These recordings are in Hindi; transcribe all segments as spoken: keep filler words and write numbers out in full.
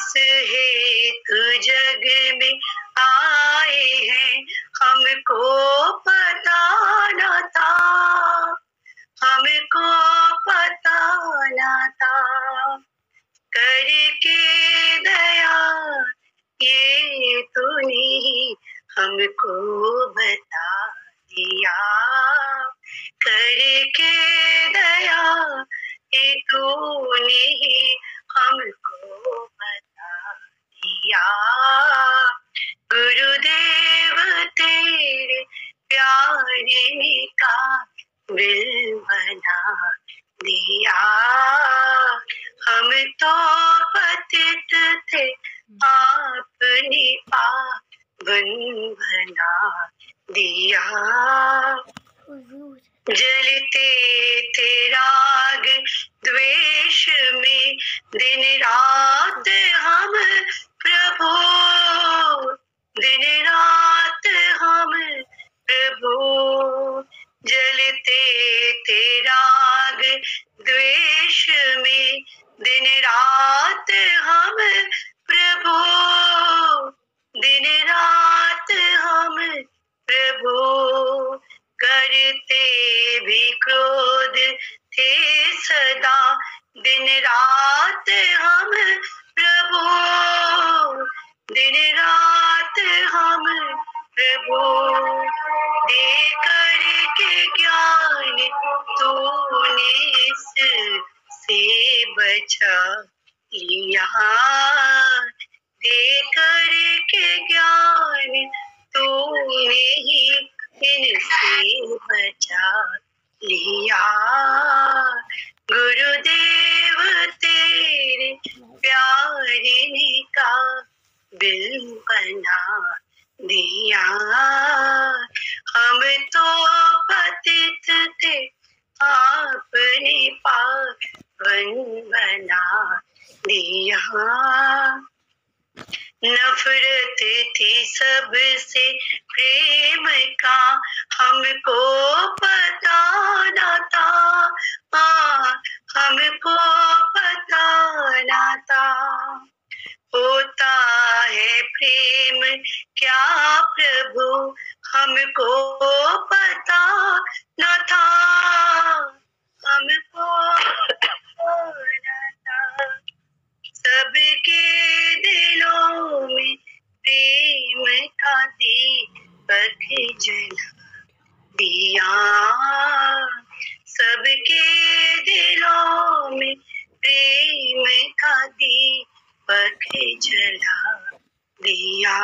हेतु जग में आए हैं, हमको पता न था, हमको पता न था। करके दया ये तूने हमको बता दिया, करके दया ये तूने हमको बता दिया। गुरुदेव तेरे प्यारे का दिल बना दिया। हम तो पतित थे, आपने पावन बना दिया। जलते थे राग द्वेष में दिन रात हम प्रभु, दिन रात हम प्रभु। जलते थे राग द्वेष में दिन रात हम प्रभु, दिन रात हम प्रभु। करते भी क्रोध थे सदा दिन रात हम प्रभु, दिन रात हम प्रभु। दे करके ज्ञान तूने इससे बचा लिया, दे करके ज्ञान तूने ही इनसे बचा लिया। गुरुदेव तेरे प्यारे का दिल बना दिया। हम तो पतित थे, आपने पावन बना दिया। नफरत थी सबसे प्रेम का, हमको पता न था, हाँ हमको पता न था। होता है प्रेम क्या प्रभु, हमको पता न था, हमको पता न था। सबके दिलों में प्रेम का दीपक जला दिया, सबके दिलों में प्रेम का दीपक जला दिया।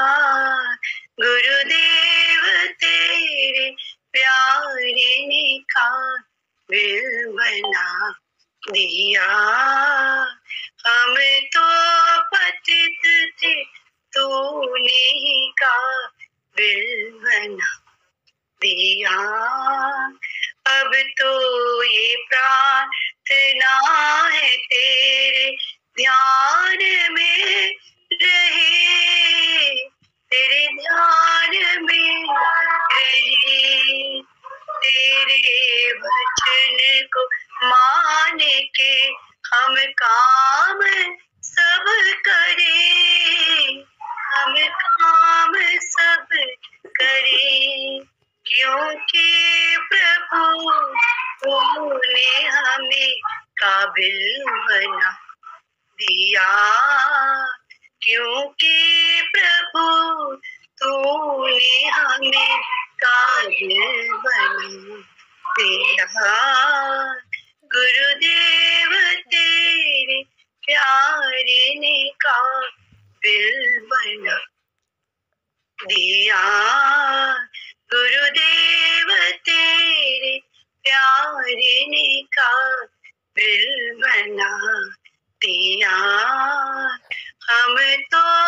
गुरुदेव तेरे प्यारे का दिल बना दिया। हम तो पतित थे, तूने ही काबिल बना दिया। अब तो ये प्रार्थना है तेरे ध्यान में रहे, तेरे ध्यान में रहे। तेरे वचन को मान के हम काम सब करें, हम काम सब करें। क्योंकि प्रभु तूने हमें काबिल बना दिया, क्योंकि प्रभु तूने हमें काबिल बना दिया। गुरुदेव तेरे प्यारे ने काबिल बना दिया। गुरुदेव तेरे प्यारे ने काबिल बना दिया। हम तो